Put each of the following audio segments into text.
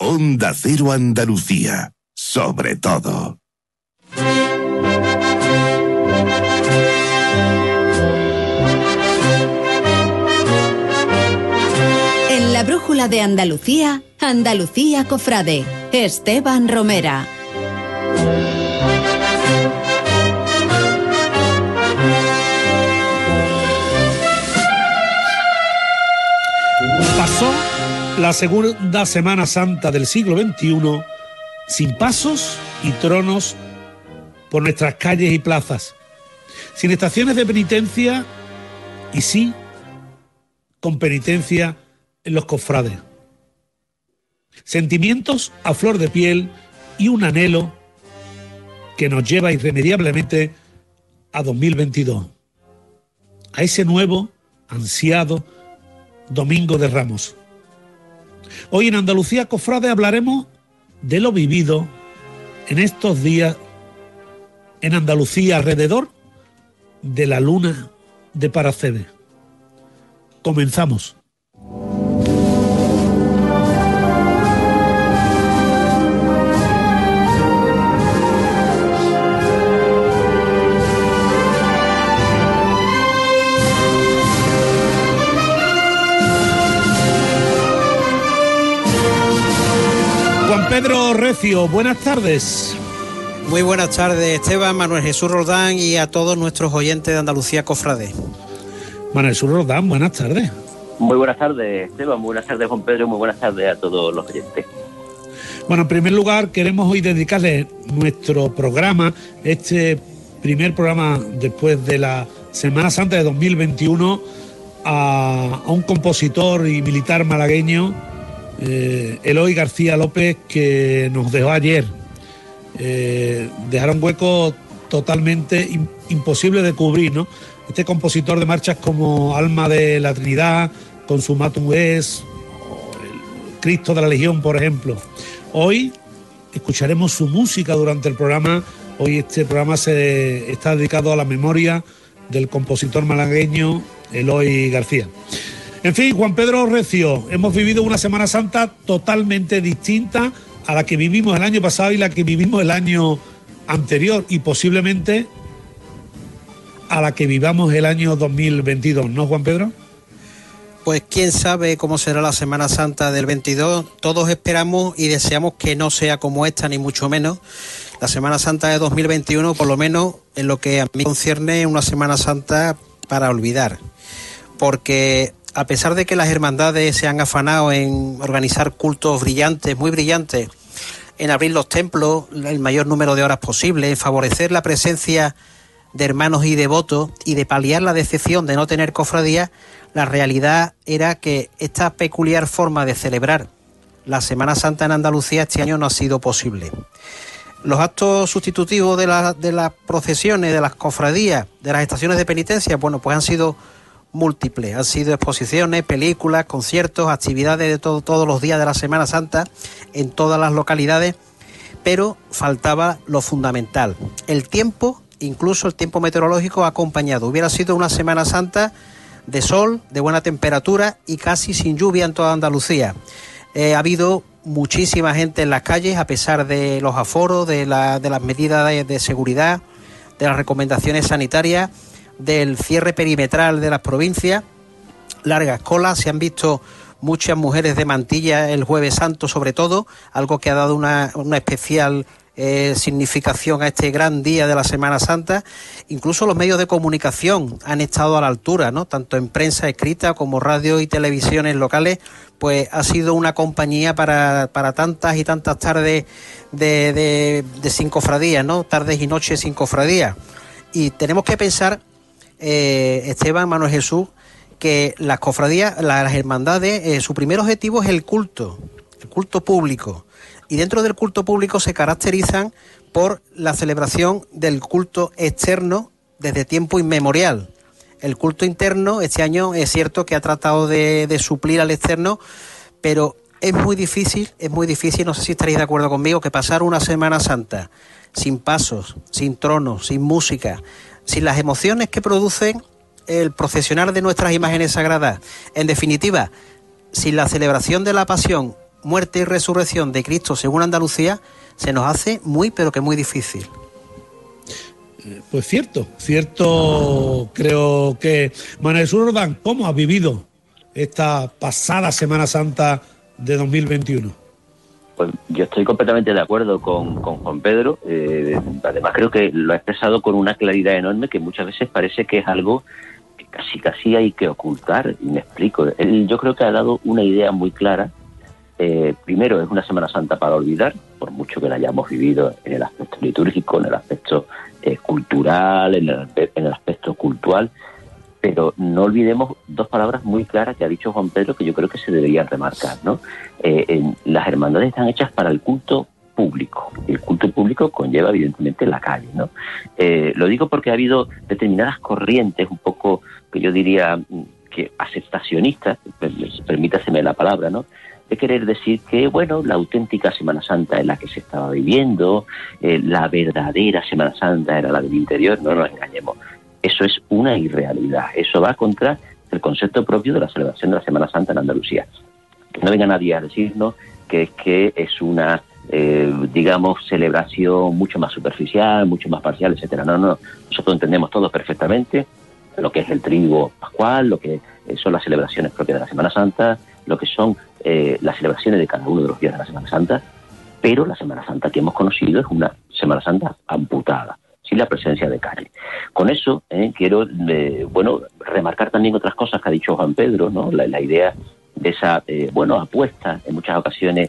Onda Cero Andalucía, sobre todo. En la brújula de Andalucía, Andalucía Cofrade, Esteban Romera. Pasó la segunda Semana Santa del siglo XXI sin pasos y tronos por nuestras calles y plazas, sin estaciones de penitencia y sí con penitencia en los cofrades. Sentimientos a flor de piel y un anhelo que nos lleva irremediablemente a 2022, a ese nuevo, ansiado Domingo de Ramos. Hoy en Andalucía Cofrade hablaremos de lo vivido en estos días en Andalucía alrededor de la luna de Paracede. Comenzamos. Juan Pedro Recio, buenas tardes. Muy buenas tardes, Esteban, Manuel Jesús Roldán y a todos nuestros oyentes de Andalucía Cofrade. Manuel Jesús Roldán, buenas tardes. Muy buenas tardes, Esteban, muy buenas tardes, Juan Pedro, muy buenas tardes a todos los oyentes. Bueno, en primer lugar, queremos hoy dedicarle nuestro programa, este primer programa después de la Semana Santa de 2021, a un compositor y militar malagueño, Eloy García López, que nos dejó ayer. Dejaron un hueco totalmente imposible de cubrir, ¿no? Este compositor de marchas como Alma de la Trinidad, Consumatum Es, el Cristo de la Legión, por ejemplo. Hoy escucharemos su música durante el programa. Hoy este programa está dedicado a la memoria del compositor malagueño Eloy García. En fin, Juan Pedro Recio, hemos vivido una Semana Santa totalmente distinta a la que vivimos el año pasado y la que vivimos el año anterior, y posiblemente a la que vivamos el año 2022, ¿no, Juan Pedro? Pues quién sabe cómo será la Semana Santa del 22. Todos esperamos y deseamos que no sea como esta, ni mucho menos. La Semana Santa de 2021, por lo menos en lo que a mí concierne, es una Semana Santa para olvidar. Porque a pesar de que las hermandades se han afanado en organizar cultos brillantes, muy brillantes, en abrir los templos el mayor número de horas posible, en favorecer la presencia de hermanos y devotos y de paliar la decepción de no tener cofradías, la realidad era que esta peculiar forma de celebrar la Semana Santa en Andalucía este año no ha sido posible. Los actos sustitutivos de las procesiones, de las cofradías, de las estaciones de penitencia, bueno, pues han sido múltiples. Han sido exposiciones, películas, conciertos, actividades de todos los días de la Semana Santa en todas las localidades, pero faltaba lo fundamental. El tiempo, incluso el tiempo meteorológico, ha acompañado. Hubiera sido una Semana Santa de sol, de buena temperatura y casi sin lluvia en toda Andalucía. Ha habido muchísima gente en las calles, a pesar de los aforos, de las medidas de seguridad, de las recomendaciones sanitarias, del cierre perimetral de las provincias, largas colas. Se han visto muchas mujeres de mantilla el Jueves Santo, sobre todo, algo que ha dado una especial significación a este gran día de la Semana Santa. Incluso los medios de comunicación han estado a la altura, ¿no? Tanto en prensa escrita como radio y televisiones locales, pues ha sido una compañía para tantas y tantas tardes de sin cofradías, ¿no? Tardes y noches sin cofradías. Y tenemos que pensar, Esteban, Manuel Jesús, que las cofradías, las hermandades, su primer objetivo es el culto público. Y dentro del culto público se caracterizan por la celebración del culto externo desde tiempo inmemorial. El culto interno este año es cierto que ha tratado de suplir al externo, pero es muy difícil, no sé si estaréis de acuerdo conmigo, que pasar una Semana Santa sin pasos, sin tronos, sin música, sin las emociones que producen el procesionar de nuestras imágenes sagradas, en definitiva, sin la celebración de la Pasión muerte y resurrección de Cristo según Andalucía se nos hace muy, pero que muy difícil. Pues cierto, creo que... Manuel Jesús Roldán, ¿cómo has vivido esta pasada Semana Santa de 2021? Pues yo estoy completamente de acuerdo con Juan Pedro. Además creo que lo ha expresado con una claridad enorme que muchas veces parece que es algo que casi hay que ocultar. Y me explico. Él, yo creo que ha dado una idea muy clara. Primero, es una Semana Santa para olvidar, por mucho que la hayamos vivido en el aspecto litúrgico, en el aspecto cultural, en el aspecto cultural, pero no olvidemos dos palabras muy claras que ha dicho Juan Pedro que yo creo que se deberían remarcar, ¿no? Las hermandades están hechas para el culto público. El culto público conlleva evidentemente la calle, ¿no? Lo digo porque ha habido determinadas corrientes un poco, que yo diría, que aceptacionistas, permítaseme la palabra, ¿no?, de querer decir que, bueno, la auténtica Semana Santa es la que se estaba viviendo, la verdadera Semana Santa era la del interior. No nos engañemos. Eso es una irrealidad. Eso va contra el concepto propio de la celebración de la Semana Santa en Andalucía. Que no venga nadie a decirnos que es una, digamos, celebración mucho más superficial, mucho más parcial, etcétera. No. Nosotros entendemos todos perfectamente lo que es el triduo pascual, lo que son las celebraciones propias de la Semana Santa, lo que son las celebraciones de cada uno de los días de la Semana Santa, pero la Semana Santa que hemos conocido es una Semana Santa amputada, sin la presencia de calle. Con eso quiero, remarcar también otras cosas que ha dicho Juan Pedro, ¿no? La idea de esa, apuesta en muchas ocasiones,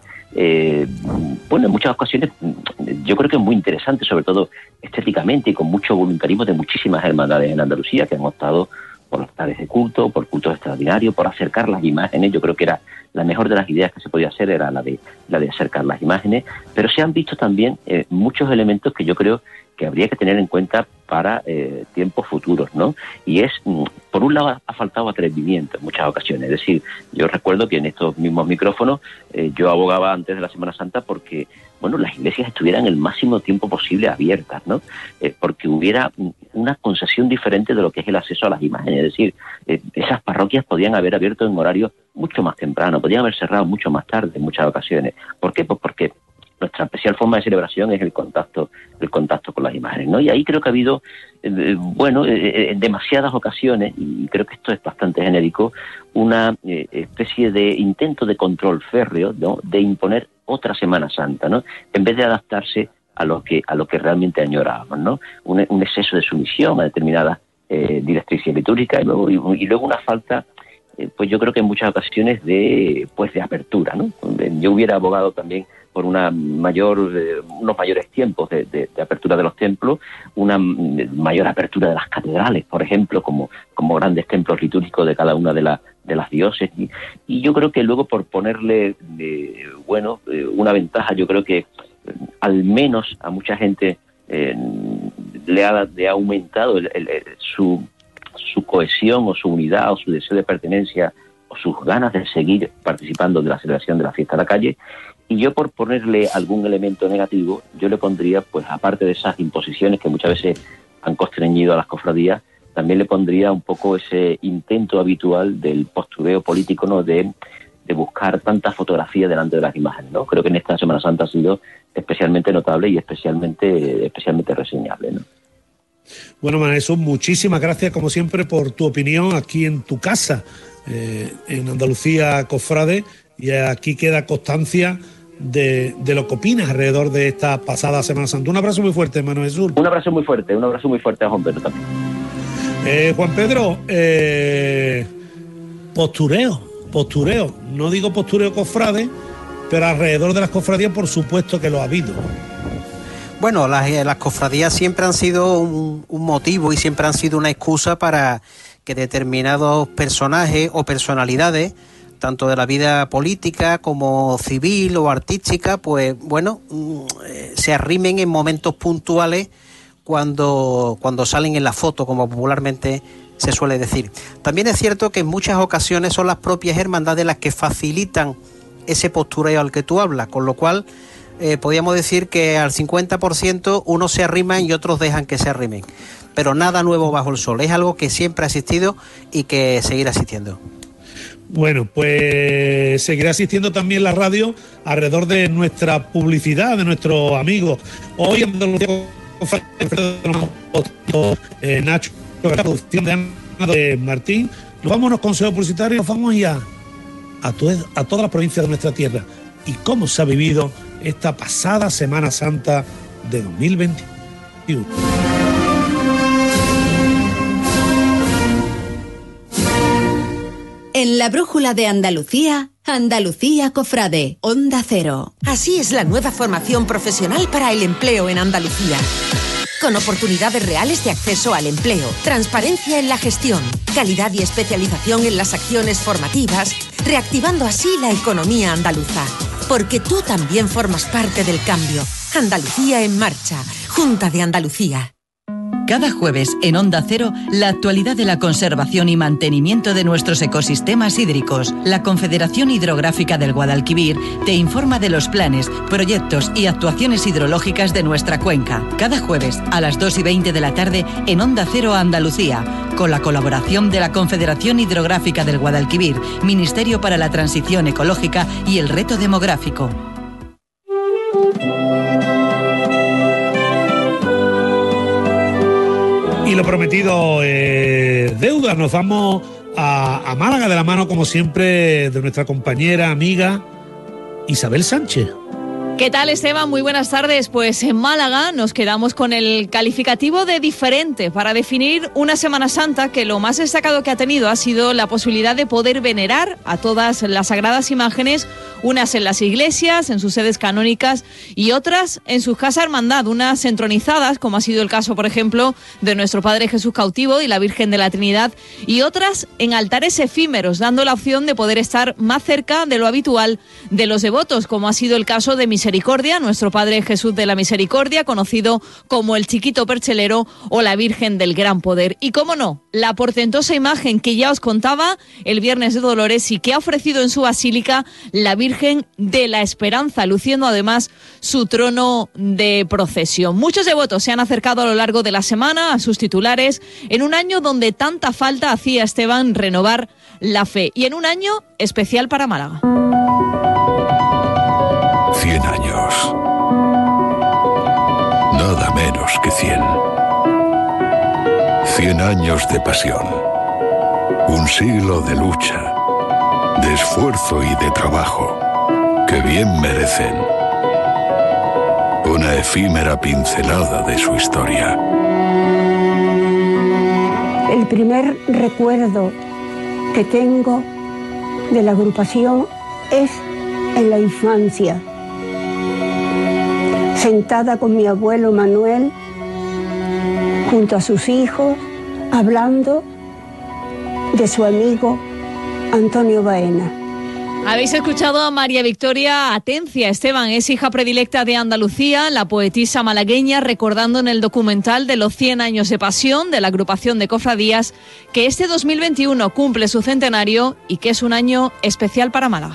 yo creo que es muy interesante, sobre todo estéticamente y con mucho voluntarismo de muchísimas hermandades en Andalucía que han optado por los altares de culto, por cultos extraordinarios, por acercar las imágenes. Yo creo que era la mejor de las ideas que se podía hacer, era la de acercar las imágenes, pero se han visto también muchos elementos que yo creo que habría que tener en cuenta para tiempos futuros, ¿no? Y es, por un lado, ha faltado atrevimiento en muchas ocasiones. Es decir, yo recuerdo que en estos mismos micrófonos yo abogaba antes de la Semana Santa porque, las iglesias estuvieran el máximo tiempo posible abiertas, ¿no? Porque hubiera una concesión diferente de lo que es el acceso a las imágenes. Es decir, esas parroquias podían haber abierto en horarios mucho más temprano, podían haber cerrado mucho más tarde en muchas ocasiones. ¿Por qué? Pues porque nuestra especial forma de celebración es el contacto con las imágenes, ¿no? Y ahí creo que ha habido, en demasiadas ocasiones, y creo que esto es bastante genérico, una especie de intento de control férreo, ¿no?, de imponer otra Semana Santa, ¿no?, en vez de adaptarse a lo que realmente añorábamos, ¿no? Un exceso de sumisión a determinadas directrices litúrgicas y luego una falta, pues yo creo que en muchas ocasiones de apertura, ¿no? Yo hubiera abogado también por unos mayores tiempos de apertura de los templos, una mayor apertura de las catedrales, por ejemplo, como grandes templos litúrgicos de cada una de las diócesis. Y yo creo que luego, por ponerle una ventaja, yo creo que al menos a mucha gente le ha aumentado su cohesión o su unidad o su deseo de pertenencia o sus ganas de seguir participando de la celebración de la fiesta de la calle. Y yo, por ponerle algún elemento negativo, yo le pondría, pues aparte de esas imposiciones que muchas veces han constreñido a las cofradías, también le pondría un poco ese intento habitual del postureo político, ¿no?, de buscar tanta fotografía delante de las imágenes, ¿no? Creo que en esta Semana Santa ha sido especialmente notable y especialmente reseñable, ¿no? Bueno, Manuel Jesús, muchísimas gracias como siempre por tu opinión aquí en tu casa, en Andalucía Cofrade, y aquí queda constancia de lo que opinas alrededor de esta pasada Semana Santa. Un abrazo muy fuerte, Manuel Jesús. Un abrazo muy fuerte a Juan Pedro también. Juan Pedro, postureo, no digo postureo cofrade, pero alrededor de las cofradías por supuesto que lo ha habido. Bueno, las cofradías siempre han sido un motivo y siempre han sido una excusa para que determinados personajes o personalidades, tanto de la vida política como civil o artística, pues se arrimen en momentos puntuales cuando salen en la foto, como popularmente se suele decir. También es cierto que en muchas ocasiones son las propias hermandades las que facilitan ese postureo al que tú hablas, con lo cual podríamos decir que al 50% unos se arriman y otros dejan que se arrimen. Pero nada nuevo bajo el sol, es algo que siempre ha existido y que seguirá existiendo. Bueno, pues seguirá asistiendo también la radio alrededor de nuestra publicidad, de nuestros amigos. Hoy en Nacho, la producción de Ana de Martín, nos vamos a unos consejos publicitarios y nos vamos ya a todas las provincias de nuestra tierra y cómo se ha vivido esta pasada Semana Santa de 2021. En la brújula de Andalucía, Andalucía Cofrade, Onda Cero. Así es la nueva formación profesional para el empleo en Andalucía. Con oportunidades reales de acceso al empleo, transparencia en la gestión, calidad y especialización en las acciones formativas, reactivando así la economía andaluza. Porque tú también formas parte del cambio. Andalucía en marcha. Junta de Andalucía. Cada jueves en Onda Cero, la actualidad de la conservación y mantenimiento de nuestros ecosistemas hídricos. La Confederación Hidrográfica del Guadalquivir te informa de los planes, proyectos y actuaciones hidrológicas de nuestra cuenca. Cada jueves a las 2:20 de la tarde en Onda Cero Andalucía, con la colaboración de la Confederación Hidrográfica del Guadalquivir, Ministerio para la Transición Ecológica y el Reto Demográfico. Y lo prometido deuda, nos vamos a Málaga de la mano, como siempre, de nuestra compañera, amiga Isabel Sánchez. ¿Qué tal, Esteban? Muy buenas tardes. Pues en Málaga nos quedamos con el calificativo de diferente para definir una Semana Santa que lo más destacado que ha tenido ha sido la posibilidad de poder venerar a todas las sagradas imágenes, unas en las iglesias, en sus sedes canónicas y otras en sus casas hermandad, unas entronizadas, como ha sido el caso, por ejemplo, de nuestro Padre Jesús cautivo y la Virgen de la Trinidad, y otras en altares efímeros, dando la opción de poder estar más cerca de lo habitual de los devotos, como ha sido el caso de Misericordia, nuestro Padre Jesús de la Misericordia, conocido como el Chiquito Perchelero, o la Virgen del Gran Poder. Y cómo no, la portentosa imagen que ya os contaba el Viernes de Dolores y que ha ofrecido en su basílica la Virgen de la Esperanza, luciendo además su trono de procesión. Muchos devotos se han acercado a lo largo de la semana a sus titulares en un año donde tanta falta hacía, Esteban, renovar la fe, y en un año especial para Málaga. 100 años. Nada menos que 100. 100 años de pasión. Un siglo de lucha, de esfuerzo y de trabajo, que bien merecen una efímera pincelada de su historia. El primer recuerdo que tengo de la agrupación es en la infancia, sentada con mi abuelo Manuel, junto a sus hijos, hablando de su amigo Antonio Baena. Habéis escuchado a María Victoria Atencia, Esteban, es hija predilecta de Andalucía, la poetisa malagueña, recordando en el documental de los 100 años de pasión de la agrupación de cofradías que este 2021 cumple su centenario y que es un año especial para Málaga.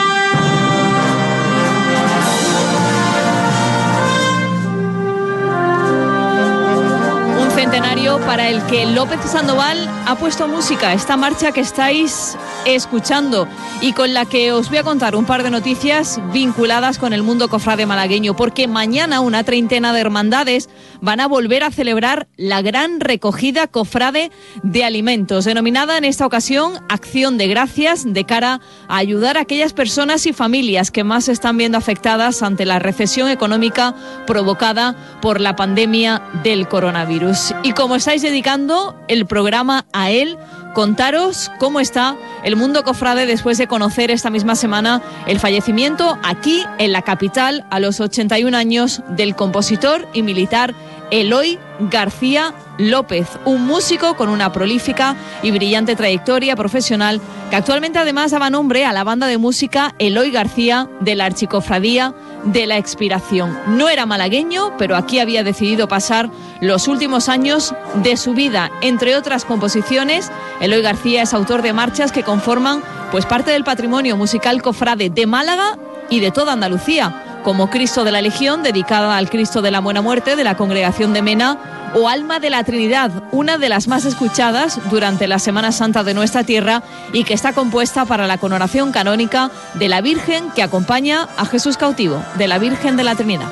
Centenario para el que López Sandoval ha puesto música, esta marcha que estáis escuchando y con la que os voy a contar un par de noticias vinculadas con el mundo cofrade malagueño, porque mañana una treintena de hermandades van a volver a celebrar la gran recogida cofrade de alimentos, denominada en esta ocasión Acción de Gracias, de cara a ayudar a aquellas personas y familias que más se están viendo afectadas ante la recesión económica provocada por la pandemia del coronavirus. Y como estáis dedicando el programa a él, contaros cómo está el mundo cofrade después de conocer esta misma semana el fallecimiento aquí en la capital a los 81 años del compositor y militar Eloy García López, un músico con una prolífica y brillante trayectoria profesional que actualmente además daba nombre a la banda de música Eloy García de la Archicofradía de la Expiración. No era malagueño, pero aquí había decidido pasar los últimos años de su vida. Entre otras composiciones, Eloy García es autor de marchas que conforman pues parte del patrimonio musical cofrade de Málaga y de toda Andalucía, como Cristo de la Legión, dedicada al Cristo de la Buena Muerte de la Congregación de Mena, o Alma de la Trinidad, una de las más escuchadas durante la Semana Santa de nuestra tierra y que está compuesta para la coronación canónica de la Virgen que acompaña a Jesús cautivo, de la Virgen de la Trinidad.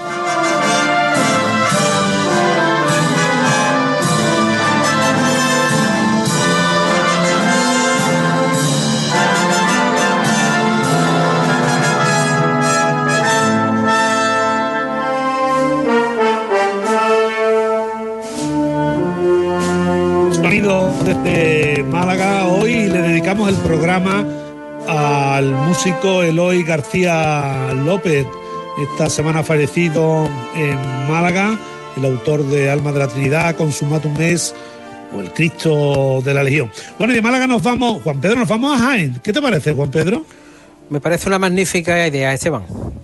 Desde Málaga, hoy le dedicamos el programa al músico Eloy García López, esta semana fallecido en Málaga, el autor de Alma de la Trinidad, Consumatum Es o el Cristo de la Legión. Bueno, y de Málaga nos vamos, Juan Pedro, nos vamos a Jaén. ¿Qué te parece, Juan Pedro? Me parece una magnífica idea, Esteban.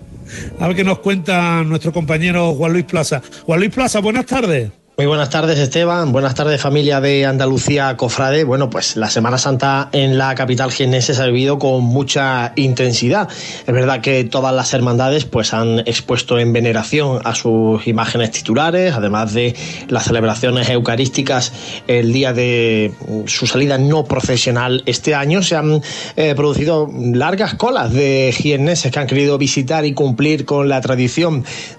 A ver qué nos cuenta nuestro compañero Juan Luis Plaza. Juan Luis Plaza, buenas tardes. Muy buenas tardes, Esteban. Buenas tardes, familia de Andalucía Cofrade. Bueno, pues la Semana Santa en la capital jiennense se ha vivido con mucha intensidad. Es verdad que todas las hermandades pues han expuesto en veneración a sus imágenes titulares, además de las celebraciones eucarísticas el día de su salida no procesional este año. Se han producido largas colas de jienneses que han querido visitar y cumplir con la tradición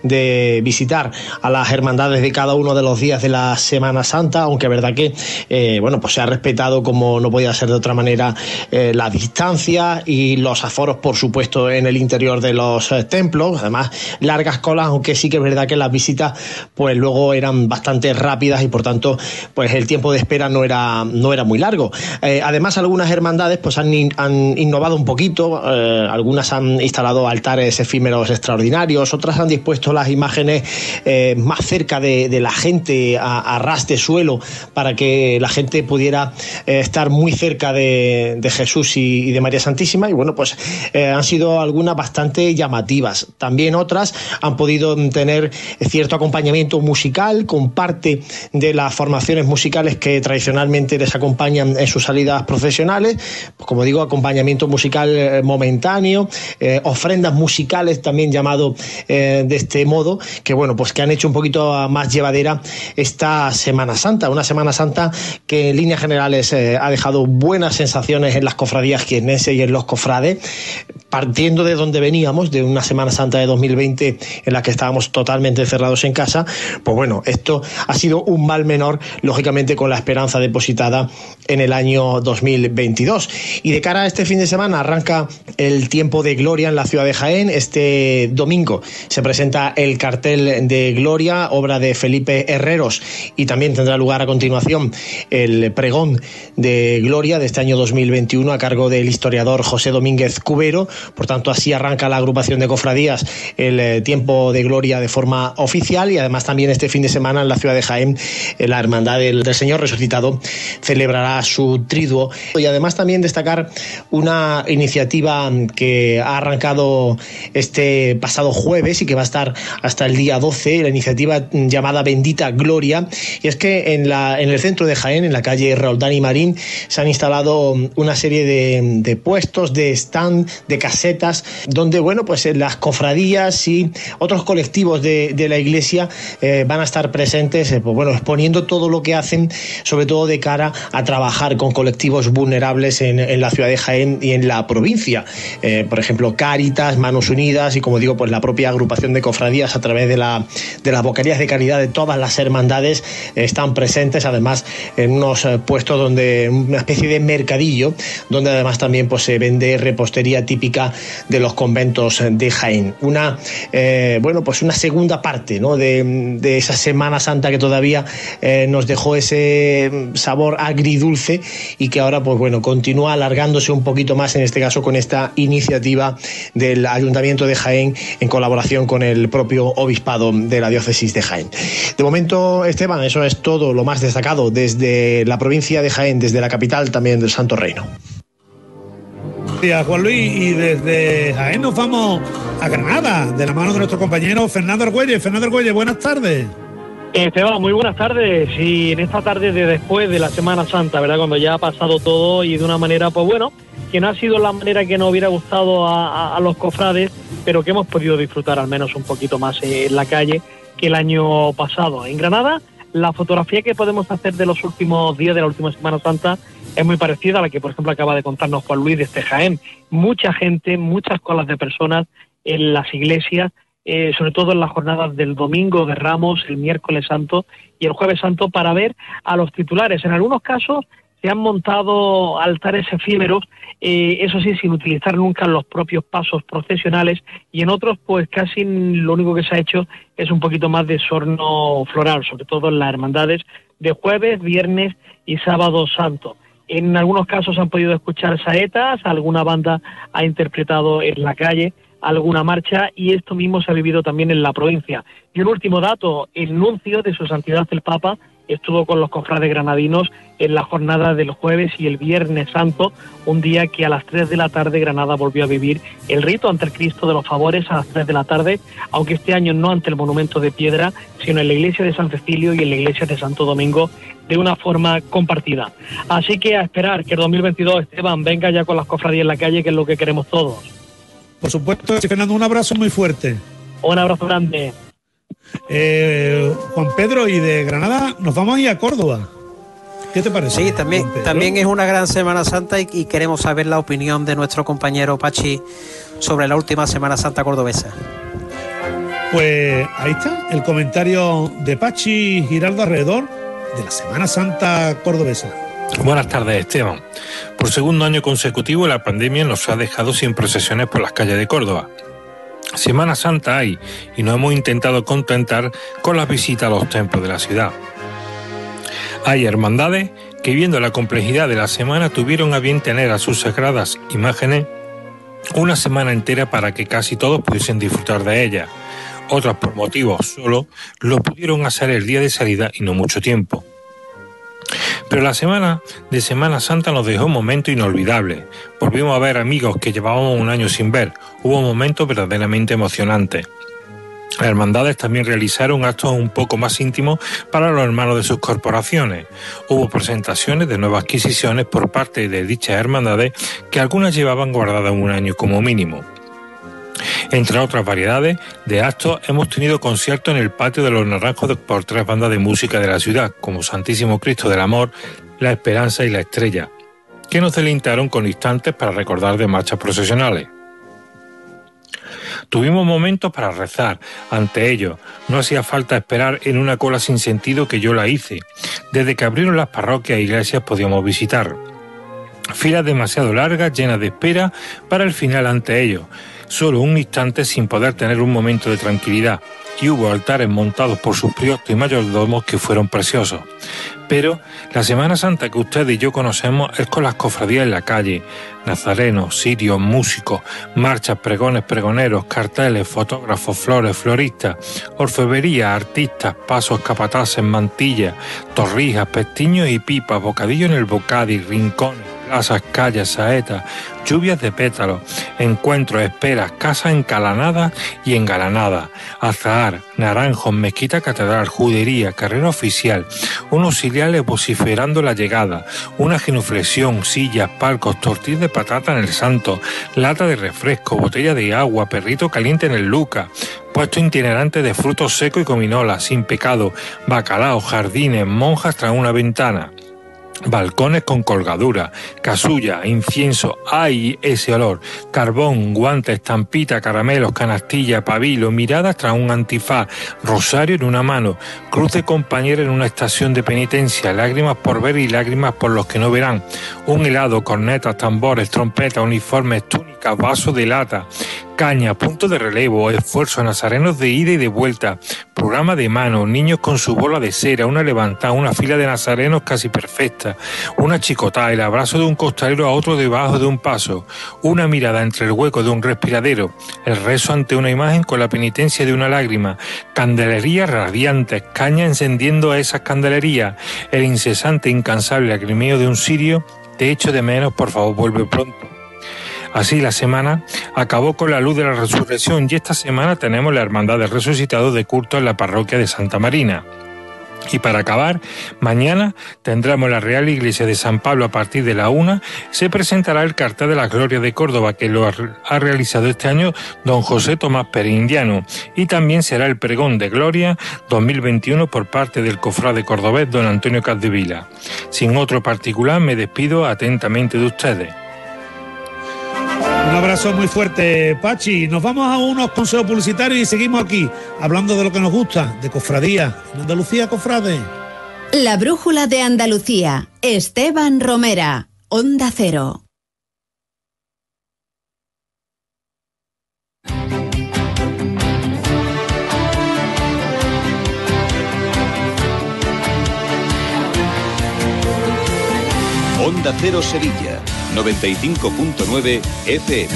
de visitar a las hermandades de cada uno de los días de la Semana Santa, aunque es verdad que bueno, pues se ha respetado, como no podía ser de otra manera, la distancia y los aforos, por supuesto, en el interior de los templos. Además, largas colas, aunque sí que es verdad que las visitas pues luego eran bastante rápidas y por tanto pues el tiempo de espera no era muy largo. Además, algunas hermandades pues han innovado un poquito, algunas han instalado altares efímeros extraordinarios, otras han dispuesto las imágenes más cerca de la gente, a ras de suelo, para que la gente pudiera estar muy cerca de Jesús y de María Santísima. Y bueno, pues han sido algunas bastante llamativas. También otras han podido tener cierto acompañamiento musical con parte de las formaciones musicales que tradicionalmente les acompañan en sus salidas procesionales. Pues como digo, acompañamiento musical momentáneo, ofrendas musicales también llamado de este modo, que bueno, pues que han hecho un poquito más llevadera esta Semana Santa, una Semana Santa que en líneas generales ha dejado buenas sensaciones en las cofradías jiennenses y en los cofrades, partiendo de donde veníamos, de una Semana Santa de 2020 en la que estábamos totalmente cerrados en casa. Pues bueno, esto ha sido un mal menor, lógicamente, con la esperanza depositada en el año 2022. Y de cara a este fin de semana arranca el tiempo de gloria en la ciudad de Jaén. Este domingo se presenta el cartel de gloria, obra de Felipe Herreros, y también tendrá lugar a continuación el pregón de gloria de este año 2021 a cargo del historiador José Domínguez Cubero. Por tanto, así arranca la agrupación de cofradías el tiempo de gloria de forma oficial, y además también este fin de semana en la ciudad de Jaén la Hermandad del Señor Resucitado celebrará su triduo. Y además también destacar una iniciativa que ha arrancado este pasado jueves y que va a estar hasta el día 12, la iniciativa llamada Bendita Gloria, y es que en el centro de Jaén, en la calle Roldán y Marín, se han instalado una serie de puestos, de stand, de casetas, donde bueno, pues las cofradías y otros colectivos de la iglesia van a estar presentes, pues bueno, exponiendo todo lo que hacen, sobre todo de cara a trabajar con colectivos vulnerables en la ciudad de Jaén y en la provincia. Por ejemplo, Cáritas, Manos Unidas y, como digo, pues la propia agrupación de cofradías a través de las vocalías de caridad de todas las hermandades están presentes, además en unos puestos donde una especie de mercadillo, donde además también pues se vende repostería típica de los conventos de Jaén. Bueno, pues una segunda parte, ¿no?, de esa Semana Santa que todavía nos dejó ese sabor agridulce y que ahora pues bueno, continúa alargándose un poquito más, en este caso con esta iniciativa del Ayuntamiento de Jaén en colaboración con el propio Obispado de la Diócesis de Jaén. De momento, Esteban, eso es todo lo más destacado desde la provincia de Jaén, desde la capital también del Santo Reino. Gracias, Juan Luis, y desde Jaén nos vamos a Granada, de la mano de nuestro compañero Fernando Argüelles. Fernando Argüelles, buenas tardes. Esteban, muy buenas tardes. Y en esta tarde de después de la Semana Santa, ¿verdad?, cuando ya ha pasado todo y de una manera, pues bueno, que no ha sido la manera que nos hubiera gustado a los cofrades, pero que hemos podido disfrutar al menos un poquito más en la calle que el año pasado. En Granada, la fotografía que podemos hacer de los últimos días de la última Semana Santa es muy parecida a la que, por ejemplo, acaba de contarnos Juan Luis desde Jaén. Mucha gente, muchas colas de personas en las iglesias, sobre todo en las jornadas del Domingo de Ramos, el Miércoles Santo y el Jueves Santo, para ver a los titulares. En algunos casos se han montado altares efímeros, eso sí, sin utilizar nunca los propios pasos procesionales, y en otros pues casi lo único que se ha hecho es un poquito más de sorno floral, sobre todo en las hermandades de jueves, viernes y sábado santo. En algunos casos han podido escuchar saetas, alguna banda ha interpretado en la calle alguna marcha, y esto mismo se ha vivido también en la provincia. Y un último dato: el nuncio de Su Santidad el Papa estuvo con los cofrades granadinos en la jornada del jueves y el viernes santo, un día que a las 3 de la tarde Granada volvió a vivir el rito ante el Cristo de los Favores a las 3 de la tarde, aunque este año no ante el monumento de piedra, sino en la iglesia de San Cecilio y en la iglesia de Santo Domingo, de una forma compartida. Así que a esperar que el 2022, Esteban, venga ya con las cofradías en la calle, que es lo que queremos todos. Por supuesto, Fernando, un abrazo muy fuerte. Un abrazo grande. Juan Pedro, y de Granada nos vamos a ir a Córdoba. ¿Qué te parece? Sí, también es una gran Semana Santa, y queremos saber la opinión de nuestro compañero Pachi sobre la última Semana Santa cordobesa. Pues ahí está el comentario de Pachi Giraldo alrededor de la Semana Santa cordobesa. Buenas tardes, Esteban. Por segundo año consecutivo, la pandemia nos ha dejado sin procesiones por las calles de Córdoba. Semana Santa hay, y nos hemos intentado contentar con las visitas a los templos de la ciudad. Hay hermandades que, viendo la complejidad de la semana, tuvieron a bien tener a sus sagradas imágenes una semana entera para que casi todos pudiesen disfrutar de ellas. Otras, por motivos solo, lo pudieron hacer el día de salida y no mucho tiempo. Pero la semana de Semana Santa nos dejó un momento inolvidable. Volvimos a ver amigos que llevábamos un año sin ver. Hubo momentos verdaderamente emocionantes. Las hermandades también realizaron actos un poco más íntimos para los hermanos de sus corporaciones. Hubo presentaciones de nuevas adquisiciones por parte de dichas hermandades, que algunas llevaban guardadas un año como mínimo. Entre otras variedades de actos, hemos tenido conciertos en el patio de los Naranjos por 3 bandas de música de la ciudad, como Santísimo Cristo del Amor, La Esperanza y La Estrella, que nos deleitaron con instantes para recordar de marchas procesionales. Tuvimos momentos para rezar. Ante ellos, no hacía falta esperar en una cola sin sentido, que yo la hice. Desde que abrieron las parroquias e iglesias podíamos visitar. Filas demasiado largas, llenas de espera para el final ante ellos. Solo un instante sin poder tener un momento de tranquilidad, y hubo altares montados por sus priostos y mayordomos que fueron preciosos. Pero la Semana Santa que ustedes y yo conocemos es con las cofradías en la calle: nazarenos, cirios, músicos, marchas, pregones, pregoneros, carteles, fotógrafos, flores, floristas, orfebrería, artistas, pasos, capataces, mantillas, torrijas, pestiños y pipas, bocadillo en el bocadi, rincones, plazas, calles, saetas, lluvias de pétalos, encuentros, esperas, casas encalanadas y engalanadas, azahar, naranjos, mezquita catedral, judería, carrera oficial, unos auxiliares vociferando la llegada, una genuflexión, sillas, palcos, tortillas de patata en el santo, lata de refresco, botella de agua, perrito caliente en el Luca, puesto itinerante de frutos secos y gominolas, sin pecado, bacalao, jardines, monjas tras una ventana, balcones con colgadura, casulla, incienso, ¡ay, ese olor!, carbón, guantes, estampita, caramelos, canastilla, pabilo, miradas tras un antifaz, rosario en una mano, cruz de compañera en una estación de penitencia, lágrimas por ver y lágrimas por los que no verán, un helado, cornetas, tambores, trompetas, uniformes, túnicas, vasos de lata, caña, punto de relevo, esfuerzo, nazarenos de ida y de vuelta, programa de mano, niños con su bola de cera, una levantada, una fila de nazarenos casi perfecta, una chicotada, el abrazo de un costalero a otro debajo de un paso, una mirada entre el hueco de un respiradero, el rezo ante una imagen con la penitencia de una lágrima, candelerías radiantes, caña encendiendo a esas candelerías, el incesante, incansable lagrimeo de un cirio: te echo de menos, por favor vuelve pronto. Así la semana acabó con la luz de la resurrección, y esta semana tenemos la Hermandad del Resucitado de culto en la parroquia de Santa Marina. Y para acabar, mañana tendremos la Real Iglesia de San Pablo a partir de la 1. Se presentará el cartel de la Gloria de Córdoba, que lo ha realizado este año don José Tomás Perindiano. Y también será el Pregón de Gloria 2021 por parte del cofrade cordobés don Antonio Capdevila. Sin otro particular, me despido atentamente de ustedes. Un abrazo muy fuerte, Pachi. Nos vamos a unos consejos publicitarios y seguimos aquí, hablando de lo que nos gusta, de cofradía. En Andalucía, cofrade. La brújula de Andalucía. Esteban Romera, Onda Cero. Onda Cero Sevilla, 95.9 FM.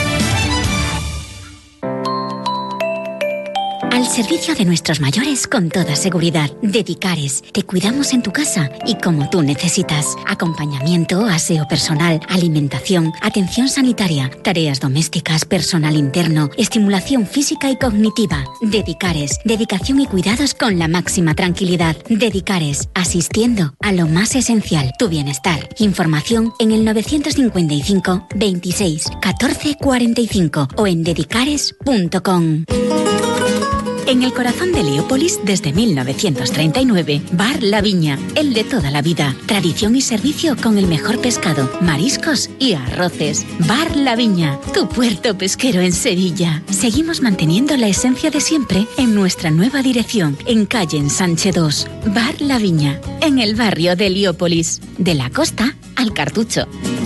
Al servicio de nuestros mayores con toda seguridad. Dedicares. Te cuidamos en tu casa y como tú necesitas. Acompañamiento, aseo personal, alimentación, atención sanitaria, tareas domésticas, personal interno, estimulación física y cognitiva. Dedicares. Dedicación y cuidados con la máxima tranquilidad. Dedicares. Asistiendo a lo más esencial, tu bienestar. Información en el 955 26 14 45 o en dedicares.com. En el corazón de Heliópolis, desde 1939, Bar La Viña, el de toda la vida. Tradición y servicio con el mejor pescado, mariscos y arroces. Bar La Viña, tu puerto pesquero en Sevilla. Seguimos manteniendo la esencia de siempre en nuestra nueva dirección, en calle Ensanche 2. Bar La Viña, en el barrio de Heliópolis, de la costa al Cartucho.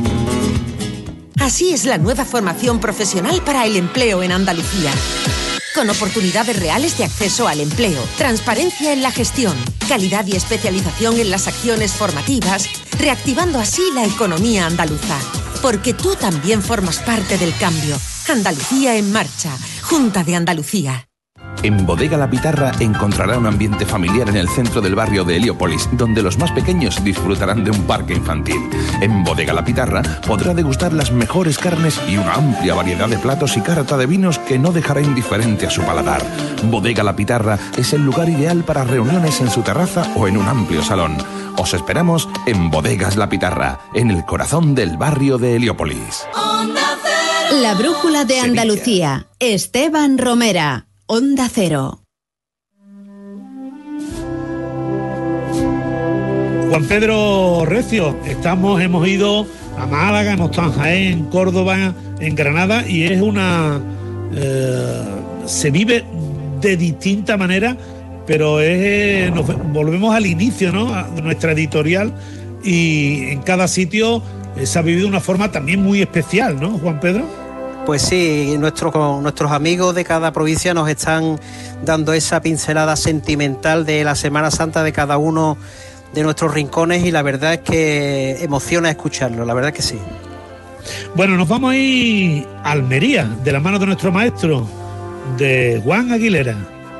Así es la nueva formación profesional para el empleo en Andalucía. Con oportunidades reales de acceso al empleo, transparencia en la gestión, calidad y especialización en las acciones formativas, reactivando así la economía andaluza. Porque tú también formas parte del cambio. Andalucía en marcha. Junta de Andalucía. En Bodega La Pitarra encontrará un ambiente familiar en el centro del barrio de Heliópolis, donde los más pequeños disfrutarán de un parque infantil. En Bodega La Pitarra podrá degustar las mejores carnes y una amplia variedad de platos y carta de vinos que no dejará indiferente a su paladar. Bodega La Pitarra es el lugar ideal para reuniones en su terraza o en un amplio salón. Os esperamos en Bodegas La Pitarra, en el corazón del barrio de Heliópolis. La brújula de Andalucía. Esteban Romera, Onda Cero. Juan Pedro Recio, hemos ido a Málaga, hemos estado en Jaén, Córdoba, en Granada, y es se vive de distinta manera, pero nos volvemos al inicio, ¿no?, a nuestra editorial, y en cada sitio se ha vivido de una forma también muy especial, ¿no, Juan Pedro? Pues sí, nuestros amigos de cada provincia nos están dando esa pincelada sentimental de la Semana Santa de cada uno de nuestros rincones, y la verdad es que emociona escucharlo, la verdad es que sí. Bueno, nos vamos a ir a Almería, de la mano de nuestro maestro, de Juan Aguilera.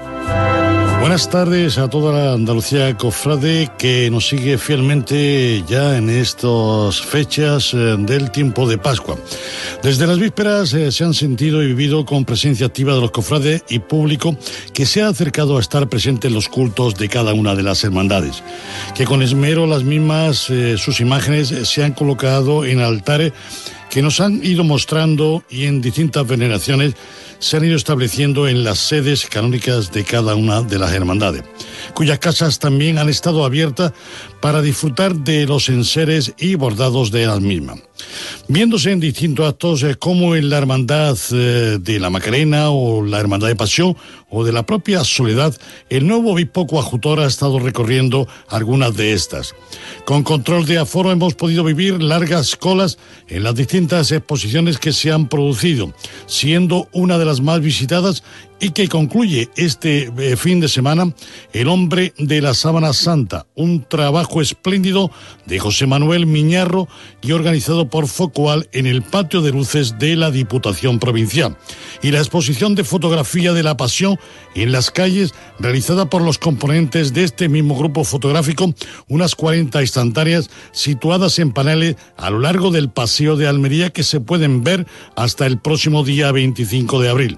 Buenas tardes a toda la Andalucía cofrade que nos sigue fielmente ya en estas fechas del tiempo de Pascua. Desde las vísperas se han sentido y vivido con presencia activa de los cofrades y público que se ha acercado a estar presente en los cultos de cada una de las hermandades, que con esmero las mismas, sus imágenes se han colocado en altares que nos han ido mostrando, y en distintas veneraciones se han ido estableciendo en las sedes canónicas de cada una de las hermandades, cuyas casas también han estado abiertas para disfrutar de los enseres y bordados de las mismas. Viéndose en distintos actos como en la Hermandad de la Macarena o la Hermandad de Pasión o de la propia Soledad, el nuevo obispo coadjutor ha estado recorriendo algunas de estas. Con control de aforo hemos podido vivir largas colas en las distintas exposiciones que se han producido, siendo una de las más visitadas y que concluye este fin de semana El hombre de la sábana santa, un trabajo espléndido de José Manuel Miñarro y organizado por Focoal en el patio de luces de la Diputación Provincial, y la exposición de fotografía de la Pasión en las calles realizada por los componentes de este mismo grupo fotográfico, unas 40 instantáneas situadas en paneles a lo largo del Paseo de Almería que se pueden ver hasta el próximo día 25 de abril.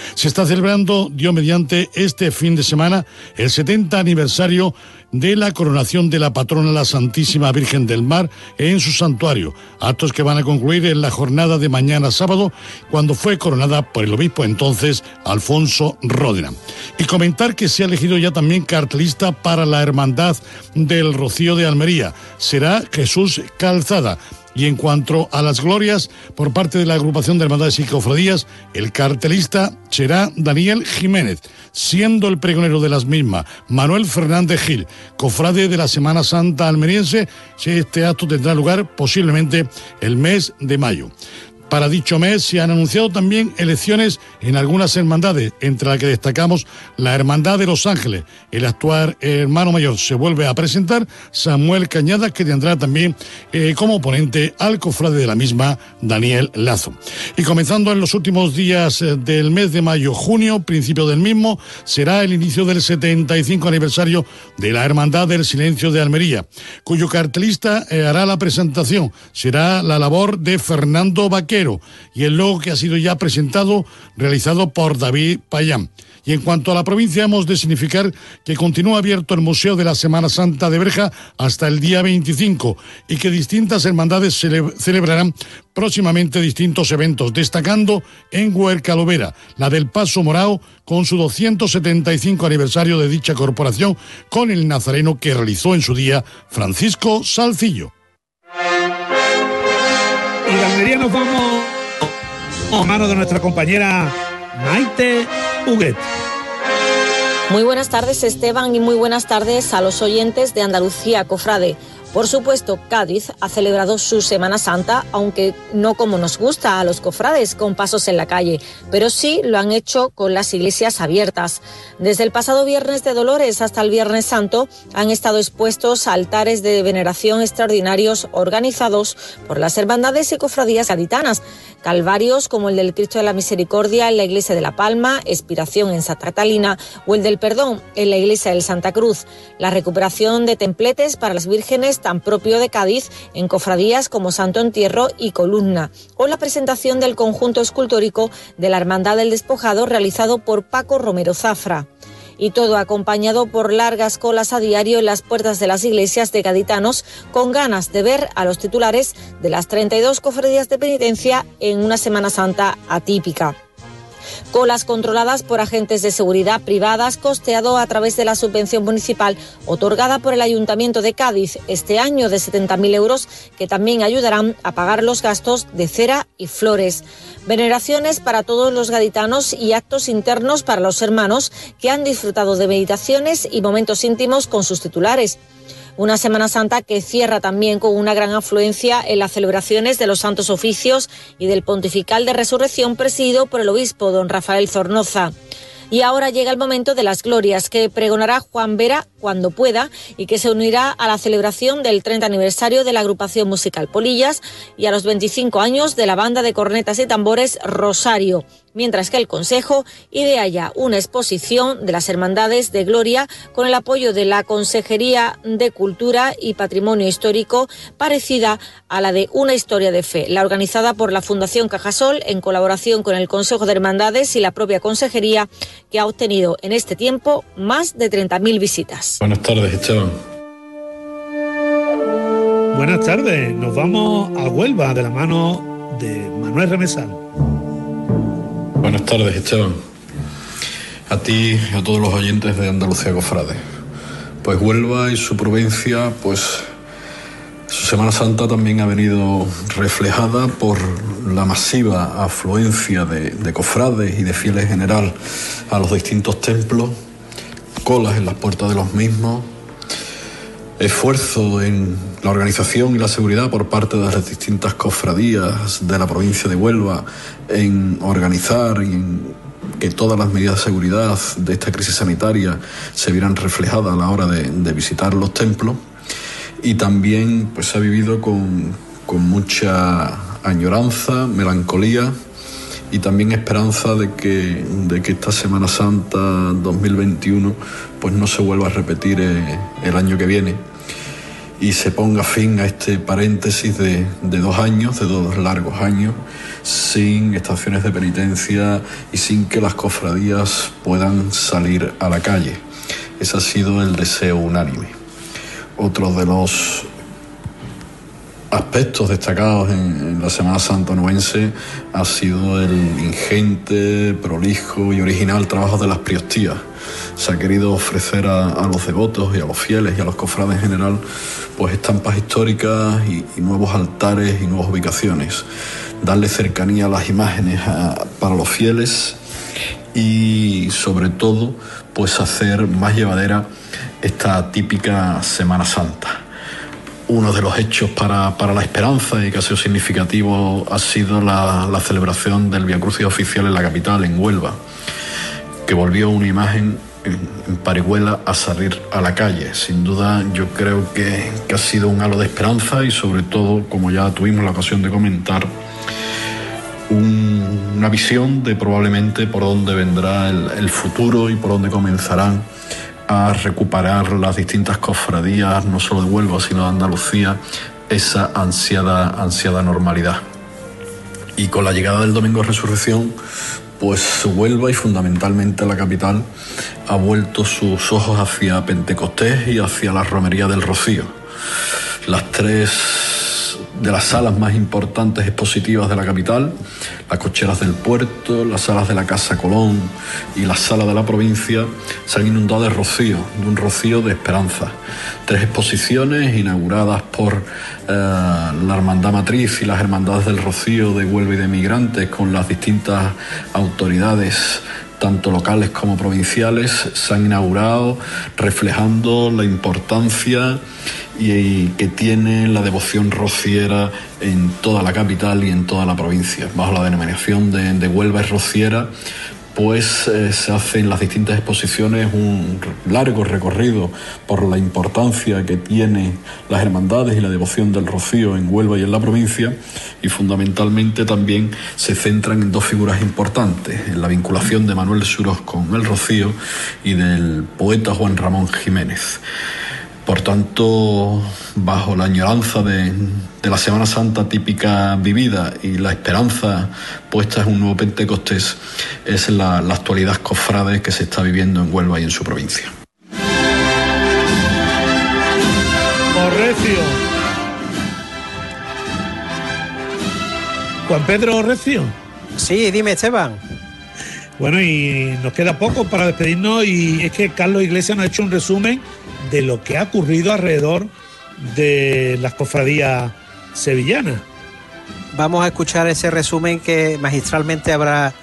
Se está celebrando, Dios mediante, este fin de semana el 70 aniversario de la coronación de la patrona, la Santísima Virgen del Mar, en su santuario. Actos que van a concluir en la jornada de mañana sábado, cuando fue coronada por el obispo entonces, Alfonso Ródena. Y comentar que se ha elegido ya también cartelista para la Hermandad del Rocío de Almería. Será Jesús Calzada. Y en cuanto a las glorias, por parte de la agrupación de hermandades y cofradías, el cartelista será Daniel Jiménez, siendo el pregonero de las mismas Manuel Fernández Gil, cofrade de la Semana Santa almeriense. Este acto tendrá lugar posiblemente el mes de mayo. Para dicho mes se han anunciado también elecciones en algunas hermandades, entre las que destacamos la Hermandad de Los Ángeles. El actual hermano mayor se vuelve a presentar, Samuel Cañada, que tendrá también como oponente al cofrade de la misma, Daniel Lazo. Y comenzando en los últimos días del mes de mayo, junio, principio del mismo, será el inicio del 75 aniversario de la Hermandad del Silencio de Almería, cuyo cartelista hará la presentación. Será la labor de Fernando Vaquero, y el logo que ha sido ya presentado, realizado por David Payán. Y en cuanto a la provincia, hemos de significar que continúa abierto el Museo de la Semana Santa de Berja hasta el día 25 y que distintas hermandades celebrarán próximamente distintos eventos, destacando en Huercalovera la del Paso Morao, con su 275 aniversario de dicha corporación, con el nazareno que realizó en su día Francisco Salcillo. Y de Almería nos vamos a mano de nuestra compañera Maite Huguet. Muy buenas tardes, Esteban, y muy buenas tardes a los oyentes de Andalucía Cofrade. Por supuesto, Cádiz ha celebrado su Semana Santa, aunque no como nos gusta a los cofrades, con pasos en la calle, pero sí lo han hecho con las iglesias abiertas. Desde el pasado Viernes de Dolores hasta el Viernes Santo han estado expuestos altares de veneración extraordinarios organizados por las hermandades y cofradías gaditanas. Calvarios como el del Cristo de la Misericordia en la iglesia de La Palma, Expiración en Santa Catalina o el del Perdón en la iglesia del Santa Cruz. La recuperación de templetes para las vírgenes, tan propio de Cádiz, en cofradías como Santo Entierro y Columna, o la presentación del conjunto escultórico de la Hermandad del Despojado realizado por Paco Romero Zafra. Y todo acompañado por largas colas a diario en las puertas de las iglesias de gaditanos, con ganas de ver a los titulares de las 32 cofradías de penitencia en una Semana Santa atípica. Colas controladas por agentes de seguridad privadas, costeado a través de la subvención municipal otorgada por el Ayuntamiento de Cádiz este año de 70.000 euros, que también ayudarán a pagar los gastos de cera y flores. Veneraciones para todos los gaditanos y actos internos para los hermanos que han disfrutado de meditaciones y momentos íntimos con sus titulares. Una Semana Santa que cierra también con una gran afluencia en las celebraciones de los Santos Oficios y del Pontifical de Resurrección presidido por el obispo don Rafael Zornoza. Y ahora llega el momento de las glorias, que pregonará Juan Vera cuando pueda y que se unirá a la celebración del 30 aniversario de la agrupación musical Polillas y a los 25 años de la banda de cornetas y tambores Rosario, mientras que el Consejo idea ya una exposición de las hermandades de gloria con el apoyo de la Consejería de Cultura y Patrimonio Histórico, parecida a la de Una Historia de Fe, la organizada por la Fundación Cajasol en colaboración con el Consejo de Hermandades y la propia Consejería, que ha obtenido en este tiempo más de 30.000 visitas. Buenas tardes, Esteban. Buenas tardes, nos vamos a Huelva de la mano de Manuel Remesal. Buenas tardes, Esteban. A ti y a todos los oyentes de Andalucía Cofrade. Pues Huelva y su provincia, pues su Semana Santa también ha venido reflejada por la masiva afluencia de cofrades y de fieles en general a los distintos templos, colas en las puertas de los mismos, esfuerzo en la organización y la seguridad por parte de las distintas cofradías de la provincia de Huelva en organizar y en que todas las medidas de seguridad de esta crisis sanitaria se vieran reflejadas a la hora de visitar los templos. Y también pues se ha vivido con mucha añoranza, melancolía y también esperanza de que esta Semana Santa 2021 pues no se vuelva a repetir el año que viene y se ponga fin a este paréntesis de 2 años, de 2 largos años, sin estaciones de penitencia y sin que las cofradías puedan salir a la calle. Ese ha sido el deseo unánime. Otro de los aspectos destacados en la Semana Santa onubense ha sido el ingente, prolijo y original trabajo de las priostías. Se ha querido ofrecer a los devotos y a los fieles y a los cofrades en general pues estampas históricas y nuevos altares y nuevas ubicaciones, darle cercanía a las imágenes para los fieles y sobre todo pues hacer más llevadera esta típica Semana Santa. Uno de los hechos para la esperanza y que ha sido significativo ha sido la celebración del Vía Crucis oficial en la capital, en Huelva, que volvió una imagen en Parihuela a salir a la calle. Sin duda yo creo que ha sido un halo de esperanza y sobre todo, como ya tuvimos la ocasión de comentar, una visión de probablemente por dónde vendrá el futuro y por dónde comenzarán a recuperar las distintas cofradías, no solo de Huelva, sino de Andalucía, esa ansiada normalidad. Y con la llegada del Domingo de Resurrección, pues Huelva y fundamentalmente la capital ha vuelto sus ojos hacia Pentecostés y hacia la Romería del Rocío. Las 3 de las salas más importantes expositivas de la capital, las cocheras del puerto, las salas de la Casa Colón y la sala de la provincia, se han inundado de rocío, de un rocío de esperanza. 3 exposiciones inauguradas por la Hermandad Matriz y las Hermandades del Rocío de Huelva y de Migrantes, con las distintas autoridades tanto locales como provinciales, se han inaugurado reflejando la importancia y que tiene la devoción rociera en toda la capital y en toda la provincia. Bajo la denominación de Huelva es Rociera, pues se hace en las distintas exposiciones un largo recorrido por la importancia que tiene las hermandades y la devoción del Rocío en Huelva y en la provincia, y fundamentalmente también se centran en 2 figuras importantes, en la vinculación de Manuel de Suros con el Rocío y del poeta Juan Ramón Jiménez. Por tanto, bajo la añoranza de la Semana Santa típica vivida y la esperanza puesta en un nuevo Pentecostés, es la actualidad cofrade que se está viviendo en Huelva y en su provincia. Recio. Juan Pedro Recio. Sí, dime, Esteban. Bueno, y nos queda poco para despedirnos, y es que Carlos Iglesias nos ha hecho un resumen de lo que ha ocurrido alrededor de las cofradías sevillanas. Vamos a escuchar ese resumen que magistralmente habrá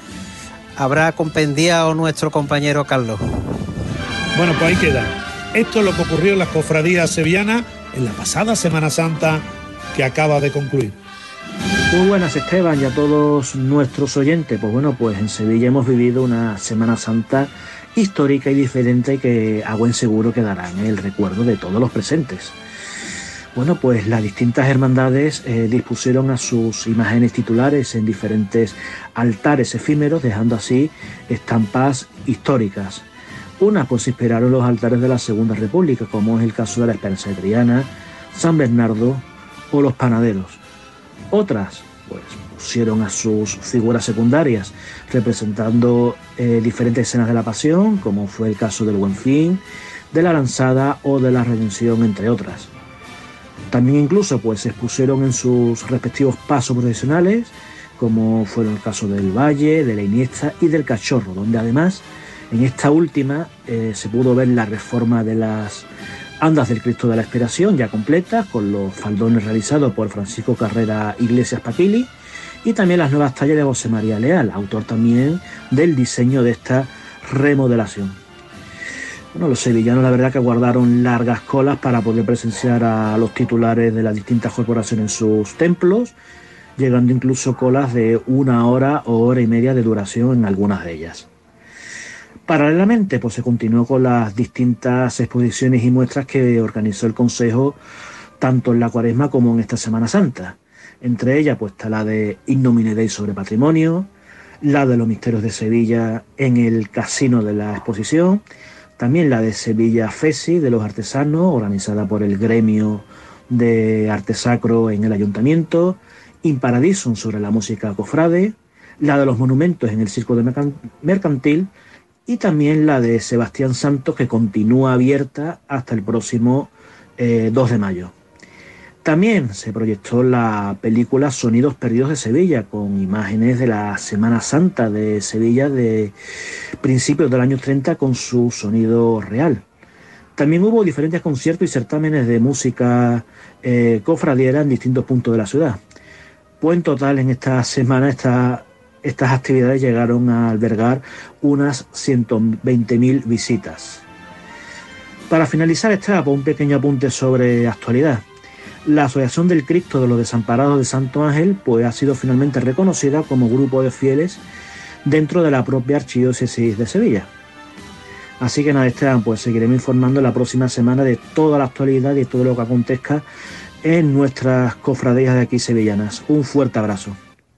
compendiado nuestro compañero Carlos. Bueno, pues ahí queda. Esto es lo que ocurrió en las cofradías sevillanas en la pasada Semana Santa que acaba de concluir. Muy buenas, Esteban, y a todos nuestros oyentes. Pues bueno, pues en Sevilla hemos vivido una Semana Santa histórica y diferente que a buen seguro quedará en el recuerdo de todos los presentes. Bueno, pues las distintas hermandades dispusieron a sus imágenes titulares en diferentes altares efímeros, dejando así estampas históricas. Unas pues inspiraron los altares de la Segunda República, como es el caso de la Esperanza de Triana, San Bernardo o los Panaderos. Otras pues pusieron a sus figuras secundarias representando diferentes escenas de la Pasión, como fue el caso del Buen Fin, de la Lanzada o de la Redención, entre otras. También incluso pues se expusieron en sus respectivos pasos procesionales, como fueron el caso del Valle, de la Iniesta y del Cachorro, donde además en esta última se pudo ver la reforma de las andas del Cristo de la Esperación ya completas, con los faldones realizados por Francisco Carrera Iglesias Paquili, y también las nuevas tallas de José María Leal, autor también del diseño de esta remodelación. Bueno, los sevillanos la verdad que guardaron largas colas para poder presenciar a los titulares de las distintas corporaciones en sus templos, llegando incluso colas de 1 hora o hora y media de duración en algunas de ellas. Paralelamente, pues se continuó con las distintas exposiciones y muestras que organizó el Consejo tanto en la Cuaresma como en esta Semana Santa. Entre ellas pues está la de In Nomine Dei sobre patrimonio, la de los misterios de Sevilla en el Casino de la Exposición, también la de Sevilla Fesi de los artesanos, organizada por el gremio de arte sacro en el Ayuntamiento, Imparadison sobre la música cofrade, la de los monumentos en el Circo de Mercantil y también la de Sebastián Santos, que continúa abierta hasta el próximo 2 de mayo. También se proyectó la película Sonidos Perdidos de Sevilla, con imágenes de la Semana Santa de Sevilla de principios del año 30 con su sonido real. También hubo diferentes conciertos y certámenes de música cofradiera en distintos puntos de la ciudad. Pues en total en esta semana estas actividades llegaron a albergar unas 120.000 visitas. Para finalizar un pequeño apunte sobre actualidad. La Asociación del Cristo de los Desamparados de Santo Ángel pues ha sido finalmente reconocida como grupo de fieles dentro de la propia Archidiócesis de Sevilla. Así que nada, Esteban, pues seguiremos informando la próxima semana de toda la actualidad y todo lo que acontezca en nuestras cofradías de aquí sevillanas. Un fuerte abrazo.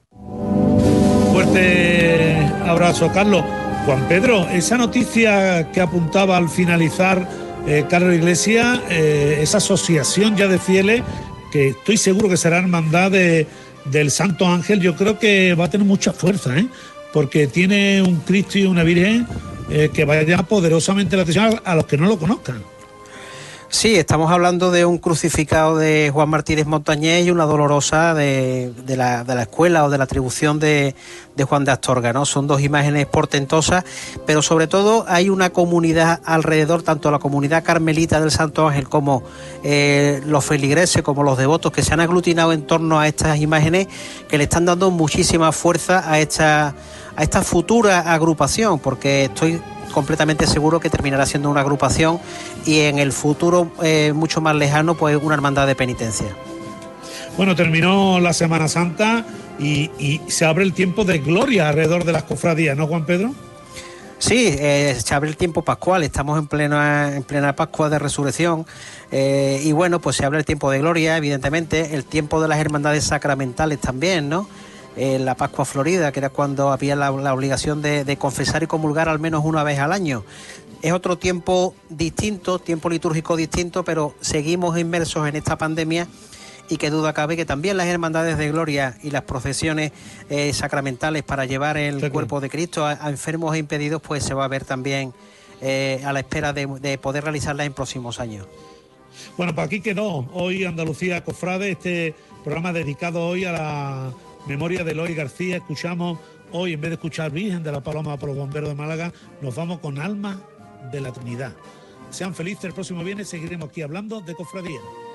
Fuerte abrazo, Carlos. Juan Pedro, esa noticia que apuntaba al finalizar Carlos Iglesias, esa asociación ya de fieles, que estoy seguro que será hermandad del Santo Ángel, yo creo que va a tener mucha fuerza, porque tiene un Cristo y una Virgen que va a llamar poderosamente la atención a los que no lo conozcan. Sí, estamos hablando de un crucificado de Juan Martínez Montañés y una dolorosa de la escuela o de la atribución de Juan de Astorga, ¿no? Son dos imágenes portentosas, pero sobre todo hay una comunidad alrededor, tanto la comunidad carmelita del Santo Ángel como los feligreses, como los devotos que se han aglutinado en torno a estas imágenes, que le están dando muchísima fuerza a esta futura agrupación, porque estoy completamente seguro que terminará siendo una agrupación y en el futuro mucho más lejano pues una hermandad de penitencia. Bueno, terminó la Semana Santa y se abre el tiempo de gloria alrededor de las cofradías, ¿no, Juan Pedro? Sí, se abre el tiempo pascual, estamos en plena Pascua de Resurrección y bueno, pues se abre el tiempo de gloria, evidentemente, el tiempo de las hermandades sacramentales también, ¿no? La Pascua Florida, que era cuando había la obligación de confesar y comulgar al menos una vez al año. Es otro tiempo distinto, tiempo litúrgico distinto, pero seguimos inmersos en esta pandemia y que duda cabe que también las hermandades de gloria y las procesiones sacramentales para llevar el cuerpo de Cristo a enfermos e impedidos, pues se va a ver también a la espera de poder realizarlas en próximos años. Bueno, pues aquí quedó hoy Andalucía Cofrade, este programa dedicado hoy a la memoria de Eloy García. Escuchamos hoy, en vez de escuchar Virgen de la Paloma por los Bomberos de Málaga, nos vamos con Alma de la Trinidad. Sean felices, el próximo viernes seguiremos aquí hablando de cofradía.